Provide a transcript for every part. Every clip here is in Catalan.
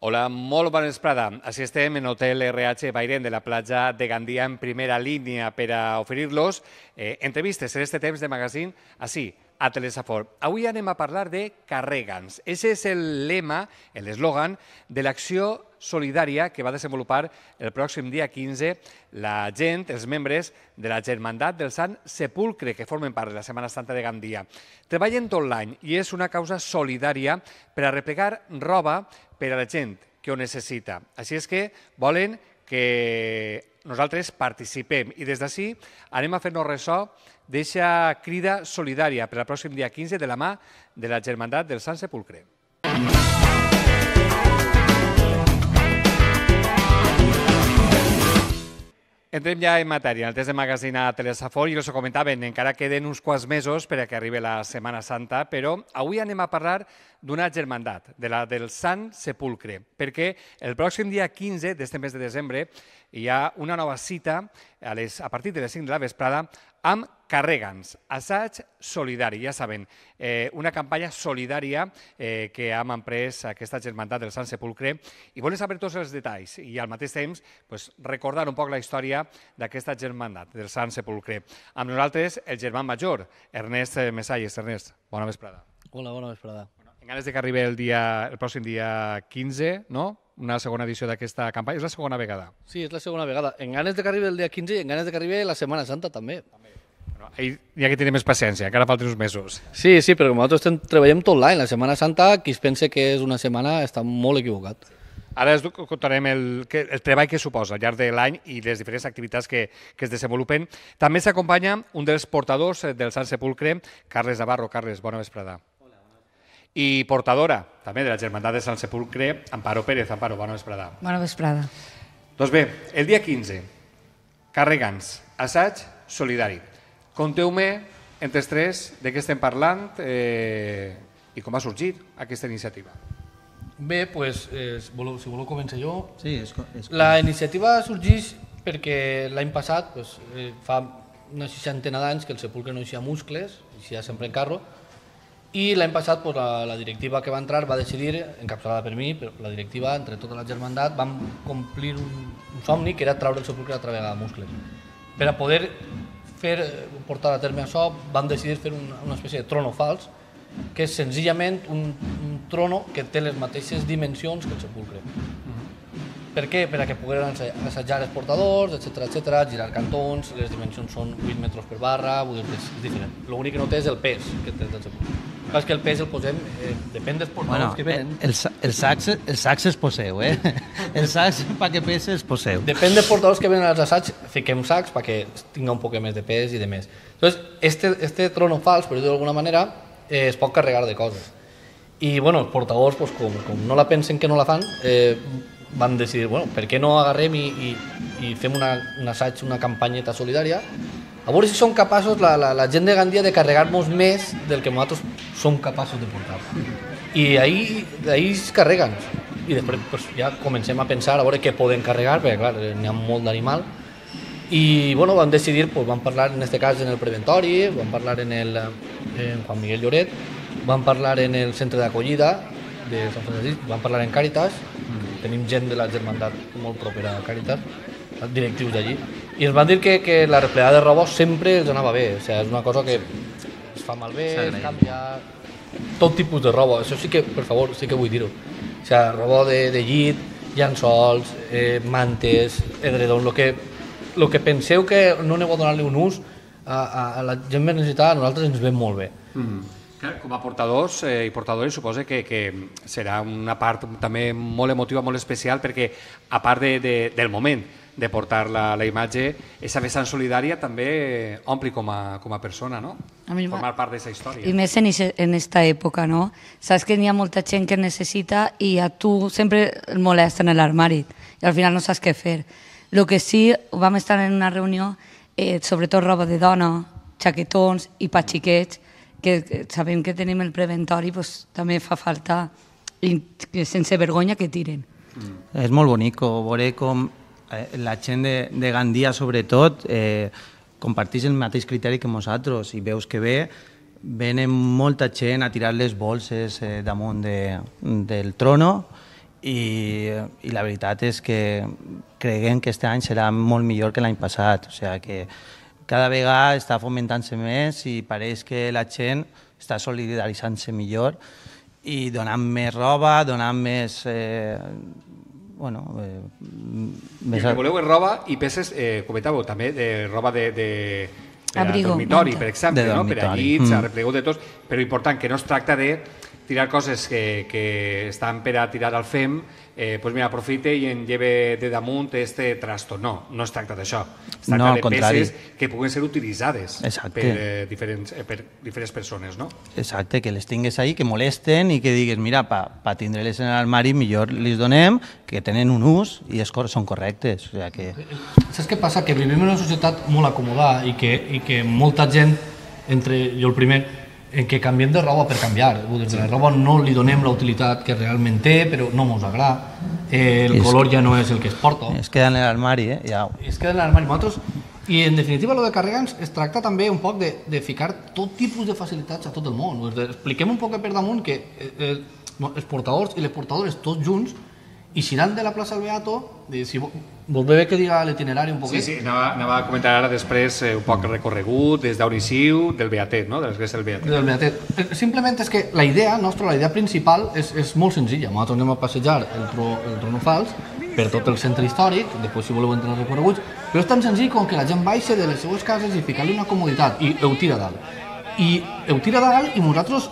Hola, molt bona vesprada. Així estem en Hotel RH Bairén de la platja de Gandia en primera línia per a oferir-los entrevistes en este temps de magazín així, a Telesafor. Avui anem a parlar de Carrega'ns. Ese és el lema, l'eslògan de l'acció solidària que va desenvolupar el pròxim dia 15 la gent, els membres de la Germandat del Sant Sepulcre, que formen part de la Setmana Santa de Gandia. Treballen tot l'any i és una causa solidària per a replegar roba per a la gent que ho necessita. Així és que volen que nosaltres participem i des d'ací anem a fer-nos ressò d'eixa crida solidària per al pròxim dia 15 de la mà de la Germandat del Sant Sepulcre. Entrem ja en matèria. En el test de magazín a Telesafor, i us ho comentaven, encara queden uns quants mesos per a que arribi la Setmana Santa, però avui anem a parlar d'una germandat, de la del Sant Sepulcre, perquè el pròxim dia 15 d'este mes de desembre hi ha una nova cita a partir de les 5 de la vesprada amb Carrega'ns, assaig solidari, ja saben, una campanya solidària que hem emprès aquesta germandat del Sant Sepulcre i volen saber tots els detalls i al mateix temps recordar un poc la història d'aquesta germandat del Sant Sepulcre. Amb nosaltres el germà major, Ernest Mesalles. Ernest, bona vesprada. Hola, bona vesprada. En ganes de que arribi el pròxim dia 15, no? Una segona edició d'aquesta campanya. És la segona vegada. Sí, és la segona vegada. En ganes de que arribi el dia 15 i en ganes de que arribi la Setmana Santa també. Bueno, ja que tenim més paciència, encara falten uns mesos. Sí, perquè nosaltres treballem tot l'any. La Setmana Santa, qui es pensa que és una setmana està molt equivocat. Ara us contarem el treball que suposa al llarg de l'any i les diferents activitats que es desenvolupen. També s'acompanya un dels portadors del Sant Sepulcre, Carles Navarro. Carles, bona vesprada. I portadora, també, de la Germandat de Sant Sepulcre, Amparo Pérez. Amparo, bona vesprada. Bona vesprada. Doncs bé, el dia 15, Carrega'ns, assaig solidari. Conteu-me, entre els tres, de què estem parlant i com ha sorgit aquesta iniciativa. Bé, doncs, si voleu començar jo. Sí, La iniciativa sorgeix perquè l'any passat, fa una 60 d'anys que el Sepulcre no eixia muscles, eixia sempre en carro, i l'any passat la directiva que va entrar va decidir, encapçalada per mi, però la directiva, entre tota la germandat, vam complir un somni que era traure el Sepulcre a través de muscles. Per a poder portar a terme això, vam decidir fer una espècie de trono fals, que és senzillament un trono que té les mateixes dimensions que el Sepulcre. Per què? Per a que pogueren assajar els portadors, etc., girar cantons, les dimensions són 8 metres per barra, vull dir, és diferent. L'únic que no té és el pes que té el Sepulcre. Clar, és que el pes el posem, depèn dels portadors que venen. Els sacs els poseu, Els sacs, perquè pesa, els poseu. Depèn dels portadors que venen als assaigs, fiquem sacs perquè tinga un poc més de pes i de més. Entonces, este trono fals, per dir-ho d'alguna manera, es pot carregar de coses. I, bueno, els portadors, com no la pensen que no la fan, van decidir, bueno, per què no agarrem i fem un assaig, una campanyeta solidària, a veure si som capaços, la gent de Gandia, de carregar-nos més del que nosaltres som capaços de portar. I ahir es carreguen. I després ja comencem a pensar a veure què podem carregar, perquè clar, n'hi ha molt d'animal. I bueno, vam decidir, vam parlar en aquest cas en el preventori, vam parlar en Juan Miguel Lloret, vam parlar en el centre d'acollida de Sant Francisc, vam parlar en Càritas, tenim gent de la germandat molt propera a Càritas, directius d'allí, i ens van dir que la replegada de roba sempre els anava bé, o sigui, és una cosa que es fa malbé, es canvia, tot tipus de roba, això sí que, per favor, sí que vull dir-ho, o sigui, roba de llit, llençols, mantes, edredons, el que penseu que no aneu a donar-li un ús a la gent més necessitada, a nosaltres ens ve molt bé. Com a portadors i portadores suposo que serà una part també molt emotiva, molt especial, perquè a part del moment de portar la imatge, aquesta vessant solidària també ompli com a persona, no? Formar part d'aquesta història. I més en esta època, no? Saps que n'hi ha molta gent que necessita i a tu sempre et molesta en l'armari i al final no saps què fer. El que sí, vam estar en una reunió, sobretot roba de dona, xaquetons i pa xiquets, que sabem que tenim el preventori, també fa falta, sense vergonya, que tiren. És molt bonic veure com la gent de Gandia, sobretot, comparteix el mateix criteri que nosaltres i veus que venen molta gent a tirar les bolses damunt del trono i la veritat és que creguem que aquest any serà molt millor que l'any passat, o sigui que cada vegada està fomentant-se més i pareix que la gent està solidaritzant-se millor i donant més roba, donant més... El que voleu és roba i peces, comentàveu també, de roba de dormitori, per exemple, per a llits, a replegó de tots, però important, que no es tracta de tirar coses que estan per a tirar al fem, doncs mira, aprofite i en lleve de damunt este trasto. No, no es tracta d'això. Es tracta de peces que puguen ser utilitzades per diferents persones, no? Exacte, que les tingues ahí, que molesten i que digues, mira, per tindre-les en l'armari millor les donem, que tenen un ús i són correctes. Saps què passa? Que vivim en una societat molt acomodada i que molta gent, entre jo el primer, en què canviem de roba per canviar. La roba no li donem la utilitat que realment té, però no mos agrada. El color ja no és el que es porta. Es queda en l'armari, Es queda en l'armari. I en definitiva, el de Carregans es tracta també un poc de ficar tot tipus de facilitats a tot el món. Expliquem un poc per damunt que els portadors i les portadores tots junts eixiran de la plaça del Beato, si vols bé que diga l'itinerari un poquet. Sí, anava a comentar ara després un poc el recorregut des d'on eixiu, del Beatet, no? De l'església del Beatet. Del Beatet. Simplement és que la idea nostra, la idea principal és molt senzilla. Nosaltres anem a passejar el Trono Fals per tot el centre històric, després si voleu entrar als recorreguts, però és tan senzill com que la gent baixa de les seues cases i ficar-li una comoditat i ho tira dalt. I nosaltres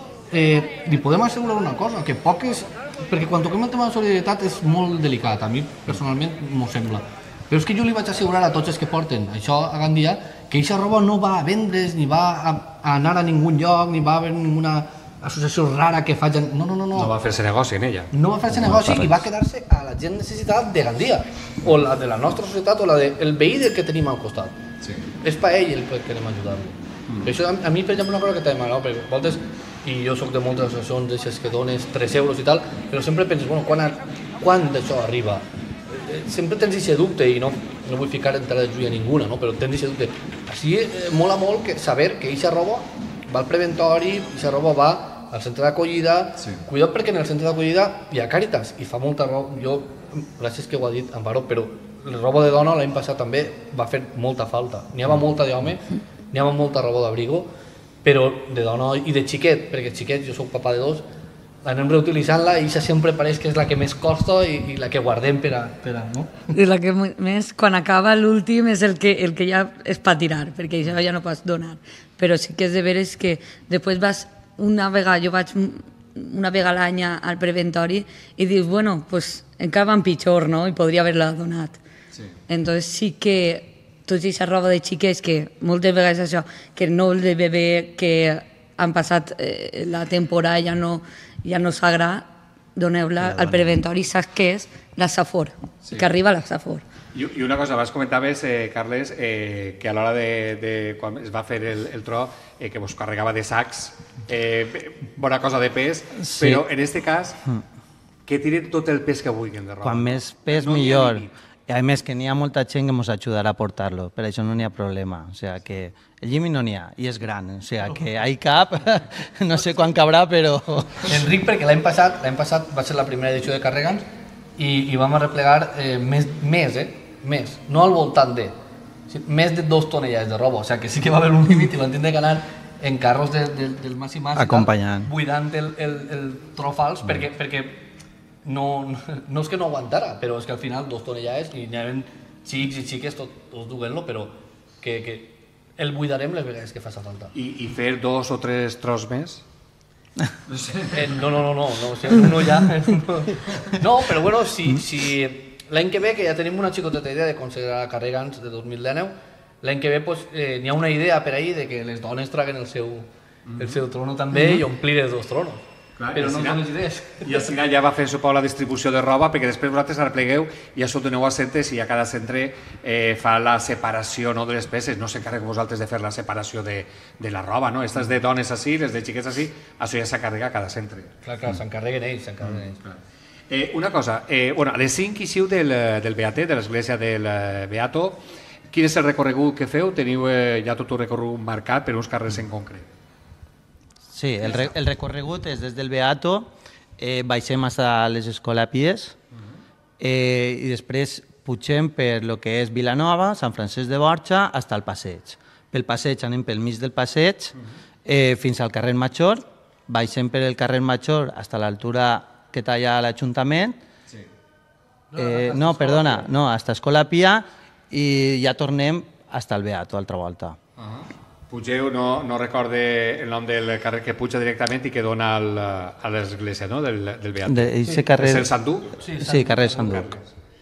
li podem assegurar una cosa, que poques... Perquè quan toquem el tema de solidaritat és molt delicat, a mi personalment m'ho sembla. Però és que jo li vaig assegurar a tots els que porten això a Gandia que aquesta roba no va a vendre's, ni va a anar a ningun lloc, ni va a haver ninguna associació rara que faci... No. No va fer-se negoci en ella. No va fer-se negoci i va quedar-se a la gent necessitada de Gandia, o la de la nostra societat, o la del veí del que tenim al costat. És per ell el que anem a ajudar-lo. Això a mi, per exemple, una cosa que també m'agrada, perquè vosaltres, i jo soc de moltes associacions d'aixes que dones 3 euros i tal, però sempre penses, bueno, quan d'això arriba? Sempre tens aquest dubte, i no vull ficar entrada de llui a ninguna, no? Però tens aquest dubte. Així mola molt saber que aquesta roba va al preventori, aquesta roba va al centre d'acollida, cuida't perquè en el centre d'acollida hi ha Càritas, i fa molta roba, jo, gràcies que ho ha dit Amparo, però la roba de dona l'any passat també va fer molta falta. N'hi havia molta d'home, n'hi havia molta roba d'abrigo, però de dona i de xiquet, perquè xiquet, jo soc papà de 2, anem reutilitzant-la i això sempre pareix que és la que més costa i la que guardem per a no? I la que més, quan acaba l'últim, és el que ja és per tirar, perquè això ja no pots donar. Però sí que és de veres que després vas una vegada, jo vaig una vegada a l'any al preventori i dius, bueno, pues encara van pitjor, no? I podria haver-la donat. Entonces sí que tota aquesta roba de xiques que moltes vegades això, que no el de bebè, que han passat la temporada ja no s'agrada, doneu-la al preventori, saps què és? La Safor, que arriba la Safor. I una cosa, abans comentaves, Carles, que a l'hora de quan es va fer el tro, que vos carregava de sacs, bona cosa de pes, però en aquest cas, que tiren tot el pes que vulguin de roba. Quan més pes, millor. I a més que n'hi ha molta gent que ens ajudarà a portar-lo, per això no n'hi ha problema. O sigui que el Jimmy no n'hi ha, i és gran, o sigui que hi cap, no sé quan cabrà, però... Enric, perquè l'any passat va ser la primera edició de Carregans i vam arreplegar més, no al voltant de, més de 2 tonellades de roba, o sigui que sí que va haver un límit i van tindre que anar en carros del Mas i Mas acompanyant, buidant el trofals, perquè no és que no aguantara, però és que al final 2 tonellades i n'hi havia xics i xiques tots duent-lo, però que el buidarem les vegades que faci falta. I fer 2 o 3 tros més? No, o sigui, uno ja... No, però bueno, si l'any que ve, que ja tenim una xicoteta idea de considerar Carregans de 2019, l'any que ve n'hi ha una idea per ahir de que les dones traguen el seu trono també i omplir els 2 tronos. Clar, però no són les idees. I al final ja va fer la distribució de roba, perquè després vosaltres arreplegueu i ja sou doneu a centres i a cada centre fa la separació de les peces. No s'encarrega vosaltres de fer la separació de la roba, no? Estas de dones així, les de xiquets així, això ja s'encarrega a cada centre. Clar, s'encarreguen ells. Una cosa, a les 5 eixiu del Beatet, de l'església del Beato, quin és el recorregut que feu? Teniu ja tot un recorregut marcat per uns carrers en concret? Sí, el recorregut és des del Beato, baixem fins a les Escolapies, i després pugem per lo que és Vilanova, Sant Francesc de Borja, fins al passeig. Pel passeig anem pel mig del passeig fins al carrer Major, baixem per el carrer Major fins a l'altura que talla l'Ajuntament, fins a Escola Pia, i ja tornem fins al Beato, altra volta. Pugeu, no recorde el nom del carrer que puja directament i que dona a l'església, no?, del Beat. És el Sant Duc? Sí, carrer Sant Duc.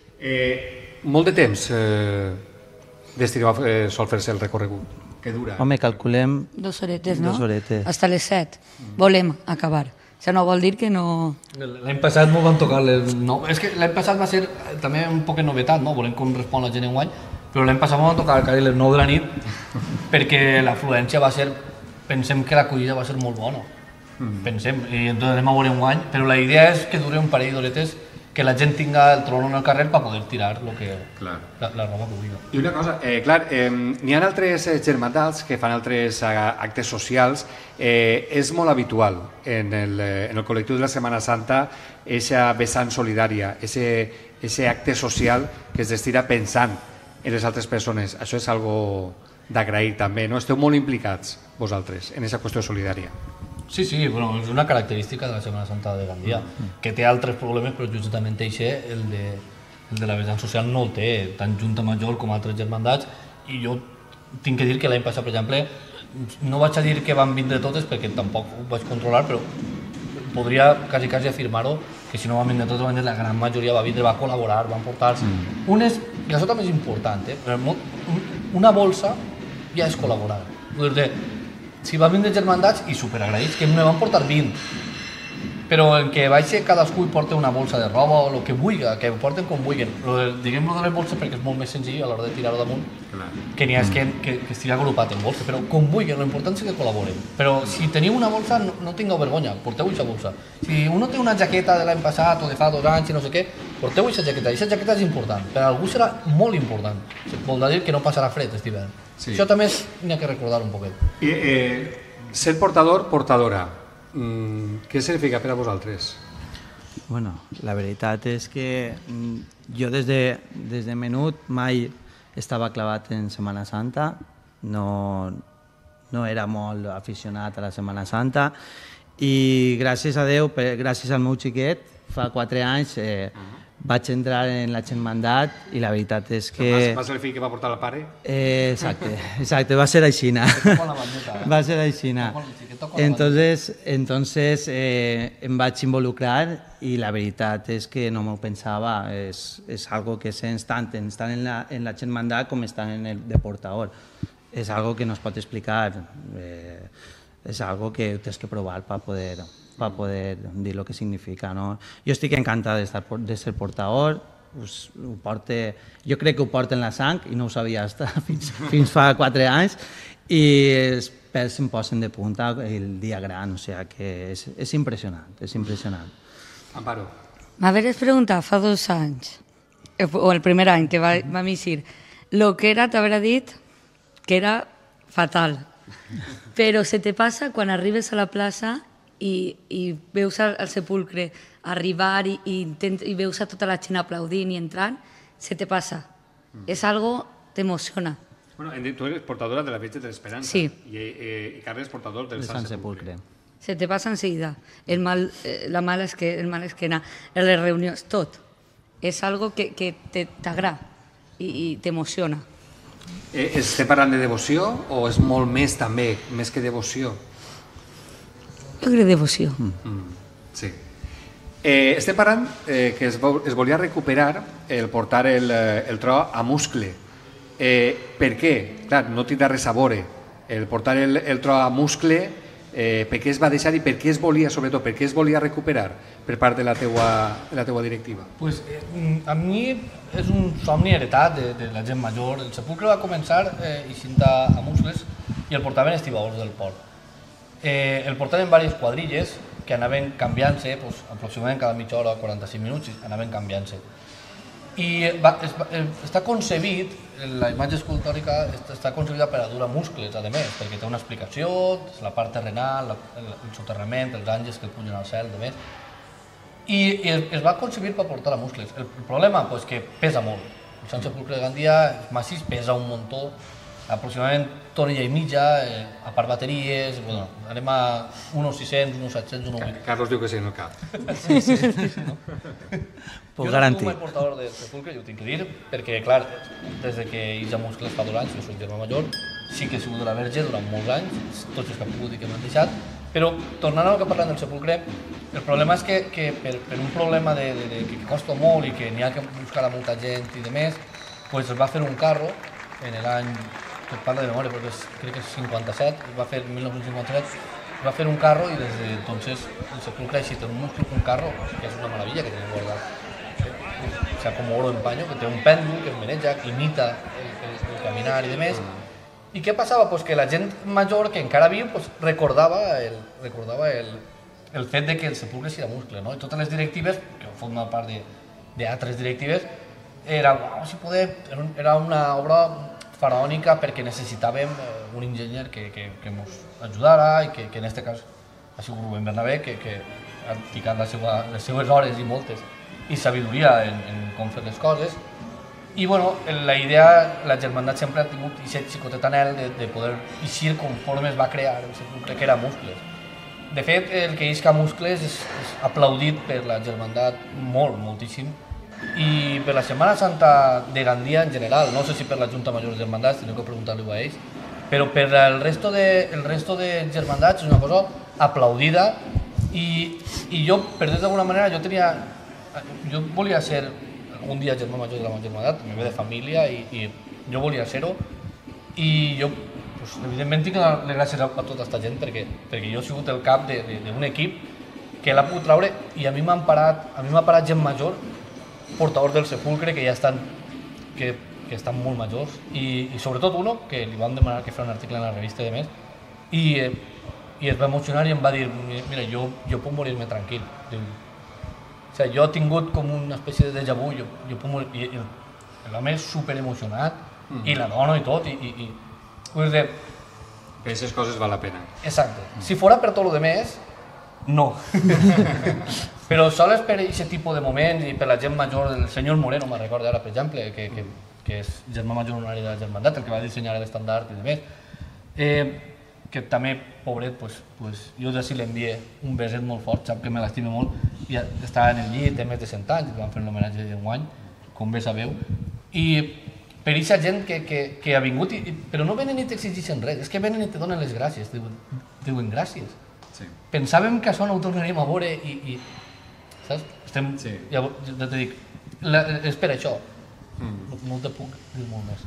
Molt de temps destineu sol fer-se el recorregut. Què dura? Home, calculem... 2 horetes, no? 2 horetes. Hasta les 7. Volem acabar. Això no vol dir que no... L'any passat m'ho van tocar les 9. És que l'any passat va ser també un poc novetat, no? Volem com respon la gent enguany, però l'any passat m'ho van tocar a les 9 de la nit perquè l'afluència va ser... Pensem que l'acollida va ser molt bona. Pensem, i entonces anem a veure enguany, però la idea és que dure un parell d'horetes, que la gent tinga el trono en el carrer per poder tirar la roba que vulgui. I una cosa, n'hi ha altres germandats que fan altres actes socials. És molt habitual en el col·lectiu de la Setmana Santa aquesta vessant solidària, aquest acte social que es destina pensant en les altres persones. Això és algo d'agrair també, no? Esteu molt implicats vosaltres en aquesta qüestió solidària. Sí, bueno, és una característica de la Setmana Santa de Gandia, que té altres problemes, però justament el de la vessant social no el té, tant Junta Major com altres germandats, i jo tinc que dir que l'any passat, per exemple, no vaig a dir que van vindre totes perquè tampoc ho vaig controlar, però podria quasi afirmar-ho, que si no van vindre totes, la gran majoria va vindre, va col·laborar, van portar-se unes, i això també és important, una bolsa ja és col·laborar. Si van vindre germandats i superagraïts, que me van portar 20, però en què vagi cadascú i porta una bolsa de roba o el que vulgui, que ho porten com vulguin. Diguem-lo de les bolses perquè és molt més senzill a l'hora de tirar-ho damunt, que n'hi ha que estigui agrupat en bolsa, però com vulguin, l'important és que col·laboren. Però si teniu una bolsa, no tingueu vergonya, porteu aquesta bolsa. Si uno té una jaqueta de l'any passat o de fa 2 anys i no sé què, porteu aquesta jaqueta. Aquesta jaqueta és important, per a algú serà molt important. Vol dir que no passarà fred aquest hivern. Això també n'hi ha que recordar un poquet. Ser portador, portadora, què significa per a vosaltres? Bueno, la veritat és que jo des de menut mai estava clavat en Setmana Santa, no era molt aficionat a la Setmana Santa, i gràcies a Déu, gràcies al meu xiquet, fa 4 anys vaig entrar en la germandat i la veritat és que... Va ser el fill que va portar el pare? Exacte, va ser aixina. Va ser aixina. Entonces em vaig involucrar i la veritat és que no m'ho pensava, és algo que sents tant estan en la germandat com estan en el de portador. És algo que no es pot explicar, és algo que tens que provar per poder dir el que significa, no? Jo estic encantat de ser portador, jo crec que ho porto en la sang i no ho sabia fins fa 4 anys, i els pèls se'm posen de punta el dia gran, o sigui que és impressionant, és impressionant. Amparo. M'haveres preguntat fa 2 anys, o el primer any que vam eixir, lo que era t'haver dit que era fatal, però se te passa quan arribes a la plaça i veus el sepulcre arribar i veus a tota la gent aplaudint i entrant, se te passa. És algo, t'emociona. Bueno, tu eres portadora de la Virgen de l'Esperança. Sí. I Carles és portador del Sant Sepulcre. Se te passa enseguida. El mal esquena, les reunions, tot. És algo que t'agrada i t'emociona. Estem parlant de devoció o és molt més també, més que devoció? Jo crec devoció. Sí. Estem parlant que es volia recuperar el portar el tro a muscle. Per què? Clar, no tindrà res a veure. El portar el tro a muscle, per què es va deixar i per què es volia, sobretot, per què es volia recuperar per part de la teua directiva? Pues, a mi és un somni heretat de la gent major. El sepulcre va començar eixint a muscles i el portaven estibadors del port. El portaven diverses quadrilles que anaven canviant-se, aproximadament cada mitja hora o 45 minuts, anaven canviant-se. I està concebit, la imatge escultòrica està concebida per a dur a muscles, a més, perquè té una explicació, la part terrenal, el soterrament, els àngels que pugen al cel, a més. I es va concebir per portar a muscles. El problema és que pesa molt. El Sant Sepulcre de Gandia és massís, pesa un muntó, aproximadament tonella i mitja, a part bateries, bueno, anem a unos 600, unos 700, unos 800. Carlos diu que sí en el cap. Sí, no? Puc Jo garantir. no soc mai portador del Sepulcre, jo ho tinc que dir, perquè, clar, des de que Ija Muscles fa 2 anys, jo soc germà major, sí que he sigut de la Verge durant molts anys, tots els que han pogut i que m'han deixat, però tornant al que parlem del Sepulcre, el problema és que per un problema que costa molt i que n'hi ha que buscar a molta gent i demés, pues es va fer un carro en l'any, que parla de memòria, perquè crec que és 57, es va fer en 1957, es va fer un carro i des de entonces el Sepulcre ha eixit en un carro, que és una meravella que tenim guardat. O sea, como oro en paño, que té un pèndol que es maneja, que imita el caminar i demés. I què passava? Pues que la gent major que encara viu pues, recordava el fet de que el Sepulcre era muscle, no? I totes les directives, que formen part d'altres directives, era una obra faraònica perquè necessitàvem un enginyer que ens ajudara i que en aquest cas ha sigut Rubén Bernabé, que ha ficat les seues hores i moltes i sabidoria en com fer les coses. I bueno, la idea, la germandat sempre ha tingut aquest xicotet anhel de poder eixir conforme es va crear el Sepulcre, que era Muscles. De fet, el que isca Muscles és aplaudit per la germandat moltíssim, i per la Setmana Santa de Gandia en general, no sé si per la Junta Major de Germandats, teniu que preguntar-li a ells, però per el resto de germandats és una cosa aplaudida i jo, per dir d'alguna manera, jo volia ser algun dia germà major de la meva germandat, me ve de família i jo volia ser-ho i jo, pues, evidentment, tinc les gràcies a tota aquesta gent perquè jo he sigut el cap d'un equip que l'ha pogut traure i a mi m'ha parat gent major, portadors del Sepulcre, que ja estan molt majors i sobretot uno, que li van demanar que fes un article en la revista i demés i es va emocionar i em va dir, mira, jo puc morir-me tranquil. O sigui, jo he tingut com una espècie de déjà vu, jo puc morir, i l'home és super emocionat i la dona i tot i vull dir... Per aquestes coses val la pena. Exacte. Si fora per tot el demés, no. Però sols per aquest tipus de moments i per la gent major, el senyor Moreno, me'n recordo ara, per exemple, que és germà major honorari de la germandat, el que va dissenyar l'estandard i demés, que també, pobret, jo d'ací l'envié un beset molt fort, sap que me l'estime molt, i estava en el llit, té més de 100 anys, que van fer un homenatge d'enguany, com bé sabeu, i per aquesta gent que ha vingut, però no venen i t'exigeixen res, és que venen i te donen les gràcies, diuen gràcies. Pensàvem que això no ho tornaríem a veure i saps? Ja te dic, és per això. No te puc dir molt més.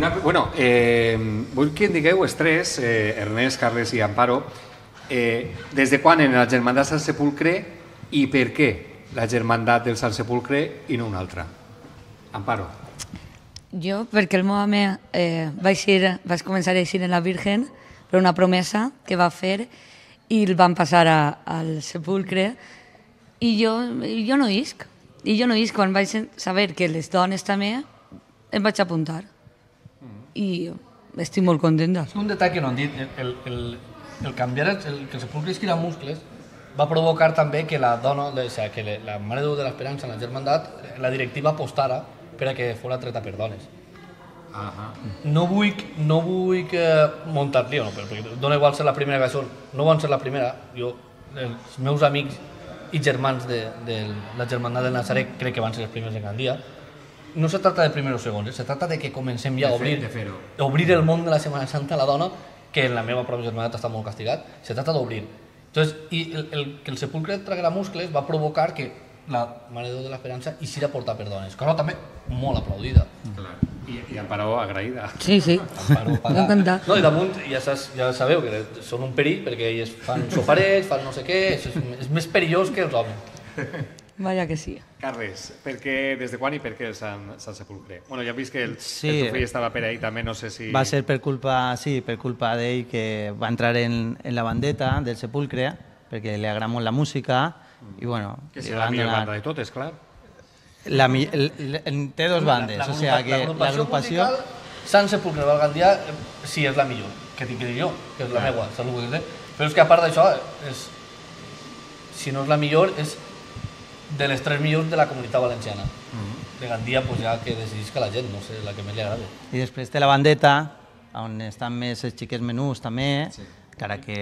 Vull que em digueu els tres, Ernest, Carles i Amparo, des de quan en la germandat Sant Sepulcre i per què la germandat del Sant Sepulcre i no una altra? Amparo. Jo, perquè el meu home vaig començar a eixir en la Virgen per una promesa que va fer i el van passar al Sepulcre i jo no isc. I jo no isc, quan vaig saber que les dones també, em vaig apuntar. I estic molt contenta. Un detall que no han dit, el canviar que el Sepulcre isqui a Muscles va provocar també que la dona, que la Mare de Déu de l'Esperança en la germandat, la directiva apostara per a que fos treta per dones. No vull muntar lío, perquè dona igual ser la primera que són, no van ser la primera. Els meus amics i germans de la germandat del Nazaret crec que van ser els primers en Gandia. No se trata de primers o segons, se trata de que comencem ja a obrir el món de la Setmana Santa a la dona, que en la meva pròpia germandat està molt castigat, se trata d'obrir. I que el Sepulcre traguera Muscles va provocar que la Mare de Déu de l'Esperança eixira a portar per dones, cosa també molt aplaudida. I Amparo agraïda. Sí. Amparo pagat. No, i damunt ja sabeu que són un perill perquè elles fan soparets, fan no sé què, és més perillós que els homes. Vaja que sí. Carles, des de quan i per què el Sant Sepulcre? Bueno, ja hem vist que el teu fill estava per ahí també, no sé si... Va ser per culpa d'ell que va entrar en la bandeta del Sepulcre, perquè li agrada molt la música, i bueno... Que serà la millor banda de totes, clar. Té dos bandes, o sigui que l'agrupació... Sant Sepulcre del Gandia sí és la millor, que tinc que dir jo, que és la meva, salut, però és que a part d'això, si no és la millor, és de les 3 millors de la Comunitat Valenciana. De Gandia, pues ja que decidisca la gent, no sé, la que més li agrada. I després té la bandeta, on estan més els xiquets menús també, encara que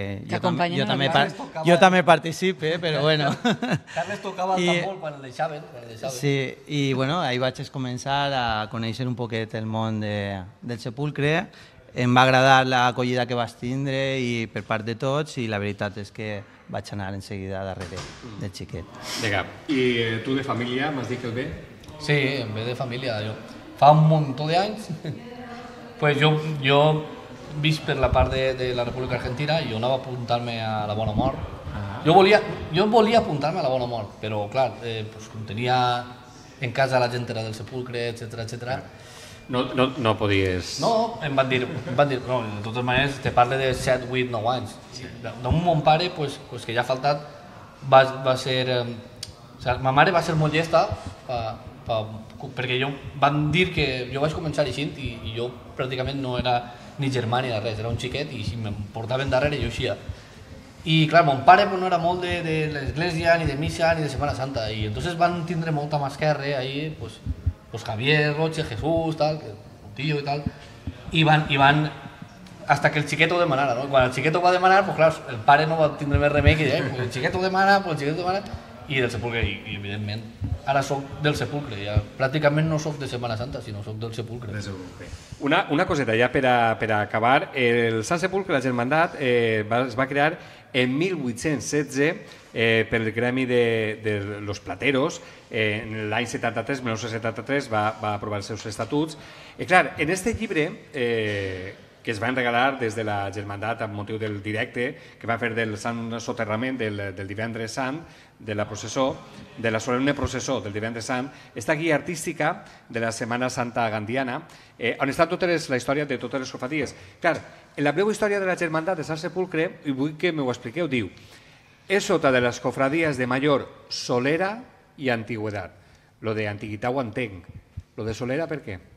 jo també participe, però bueno. Carles tocava el tambor quan el deixaven. Sí, i bueno, ahí vaig començar a conèixer un poquet el món del Sepulcre. Em va agradar l'acollida que vas tindre i per part de tots, i la veritat és que vaig anar en seguida darrere del xiquet. Vinga, i tu de família m'has dit que el ve? Sí, en ve de família. Fa un munt d'anys, pues jo vist per la part de la República Argentina, jo anava a apuntar-me a la Bona Mort. Jo volia apuntar-me a la Bona Mort, però clar, pues, com tenia en casa la gent era del Sepulcre, etc. No podies... No, em van dir, no, de totes maneres, te parle de 7, 8, 9 anys. D'un mon pare, pues, que ja ha faltat, va ser... O sigui, ma mare va ser molt llesta, perquè van dir que jo vaig començar així i jo pràcticament no era ni germà ni de res, era un xiquet i si me'n portaven darrere jo eixia. I clar, mon pare no era molt de l'església, ni de missa, ni de Setmana Santa, i entonces van tindre molta mà esquerra ahí, pues Javier, Roche, Jesús, tal, un tío y tal, i van hasta que el xiquet ho demanara, no? Quan el xiquet ho va demanar, pues clar, el pare no va tindre més remei que pues el xiquet ho demana, i del Sepulcre, i evidentment, ara soc del Sepulcre, ja pràcticament no soc de Setmana Santa, sinó soc del Sepulcre. Una coseta ja per a acabar, el Sant Sepulcre, la Germandat, es va crear en 1816 per el gremi de los plateros. En l'any 73, 1973, va aprovar els seus estatuts. I clar, en este llibre, que es van regalar des de la Germandat amb motiu del directe que va fer del Sant Soterrament del divendres sant, de la processó, de la solemne processó del divendres sant, esta guia artística de la Setmana Santa gandiana, on està tota la història de totes les cofradies. Clar, en la breu història de la Germandat de Sant Sepulcre, i vull que m'ho expliqueu, diu: és sota de les cofradías de mayor solera y antigüedad. Lo de antiguitat ho entenc. Lo de solera, per què?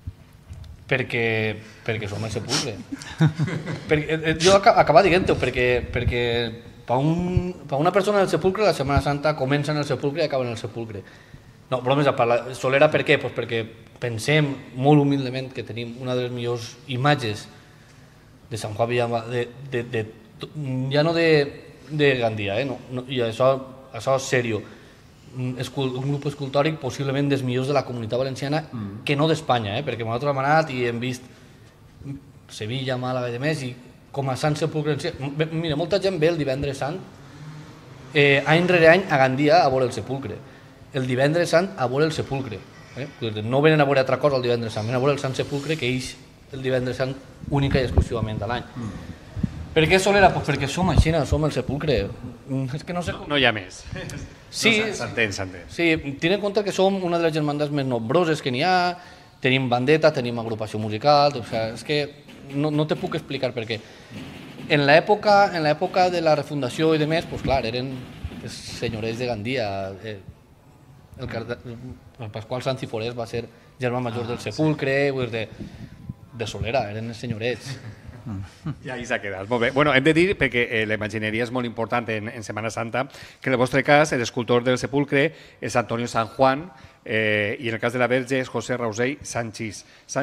Perquè som el Sepulcre. Jo acaba dient-ho, perquè per una persona del Sepulcre la Setmana Santa comença en el Sepulcre i acaba en el Sepulcre. No, bromes a part. Solera per què? Pues perquè pensem molt humilment que tenim una de les millors imatges de Sant Juan Villama, ja no de Gandia, i això és seriós. Un grup escultòric possiblement dels millors de la Comunitat Valenciana, que no d'Espanya, perquè nosaltres hem anat i hem vist Sevilla, Màlaga i demés, i com a Sant Sepulcre... Mira, molta gent ve el divendres sant, any rere any a Gandia a veure el Sepulcre. El divendres sant a veure el Sepulcre. No venen a veure altra cosa el divendres sant, venen a veure el Sant Sepulcre que ix el divendres sant única i exclusivament a l'any. Per què Solera? Pues perquè som així, som el Sepulcre. És que no sé com... No hi ha més. Sí, s'entén. Sí, tenint en compte que som una de les germandats més nombroses que n'hi ha, tenim bandeta, tenim agrupació musical, o sigui, és que no te puc explicar per què. En l'època de la refundació i demés, pues clar, eren els senyorets de Gandia. El Pasqual Sanz i Forés va ser germà major del Sepulcre, de Solera, eren els senyorets. I ahí s'ha quedat. Molt bé. Bueno, hem de dir, perquè la imagineria és molt important en Setmana Santa, que en el vostre cas l'escultor del Sepulcre és Antonio San Juan i en el cas de la Verge és José Rausell Sanchis.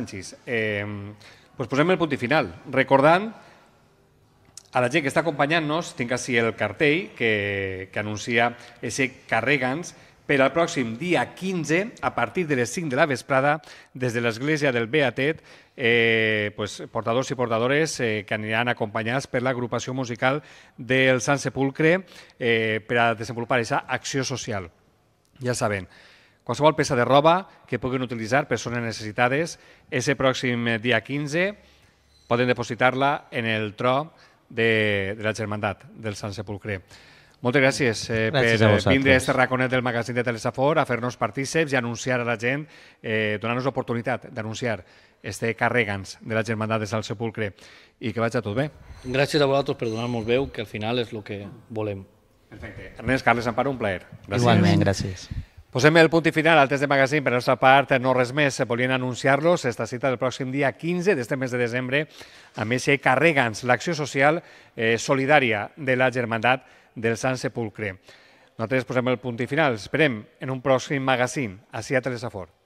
Pues posem el punt i final. Recordant a la gent que està acompanyant-nos, tinc així el cartell que anuncia ese Carregans per al pròxim dia 15, a partir de les 5 de la vesprada, des de l'església del Beatet, portadors i portadores que aniran acompanyats per l'agrupació musical del Sant Sepulcre per a desenvolupar aquesta acció social. Ja saben, qualsevol peça de roba que puguin utilitzar persones necessitades, ese pròxim dia 15 poden depositar-la en el tro de la Germandat del Sant Sepulcre. Moltes gràcies per vindre a este raconet del magazín de Telesafor a fer-nos partíceps i anunciar a la gent, donar-nos l'oportunitat d'anunciar este Carregans de la Germandat de Sant Sepulcre i que vagi tot bé. Gràcies a vosaltres per donar-nos veu, que al final és el que volem. Perfecte. Ernest, Carles, Amparo, un plaer. Gràcies. Igualment, gràcies. Posem el punt i final al test de magazín. Per la nostra part, no res més. Volien anunciar-los esta cita del pròxim dia 15 d'este mes de desembre amb aquest Carregans, l'acció social solidària de la Germandat del Sant Sepulcre. Nosaltres posem el punt i final. Esperem en un pròxim magazine, així a Telesafort.